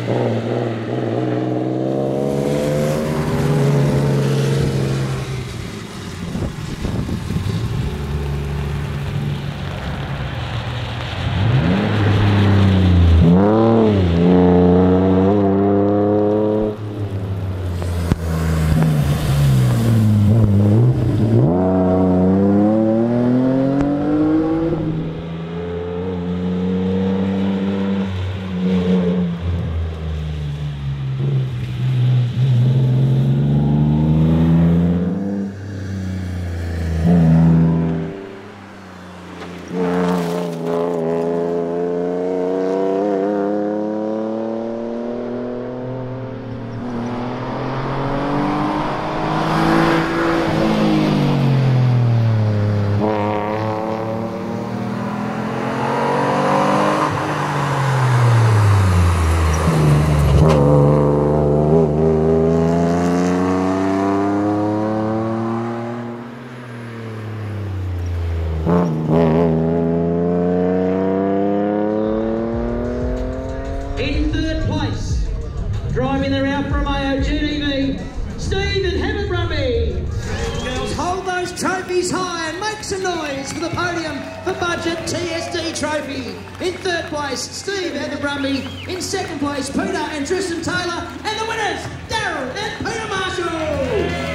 In third place, driving the Alfa Romeo GTV, Steve Heather Brumby. Girls, hold those trophies high and make some noise for the podium for Budget TSD Trophy. In third place, Steve Heather Brumby. In second place, Peter and Tristan Taylor. And the winners, Darryl and Peter Marshall.